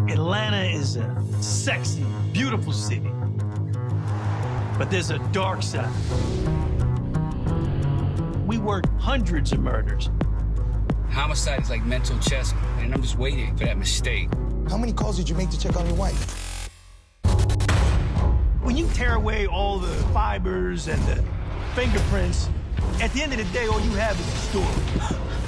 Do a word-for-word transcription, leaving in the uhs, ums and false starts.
Atlanta is a sexy, beautiful city. But there's a dark side. We work hundreds of murders. Homicide is like mental chess, and I'm just waiting for that mistake. How many calls did you make to check on your wife? When you tear away all the fibers and the fingerprints, at the end of the day, all you have is a story.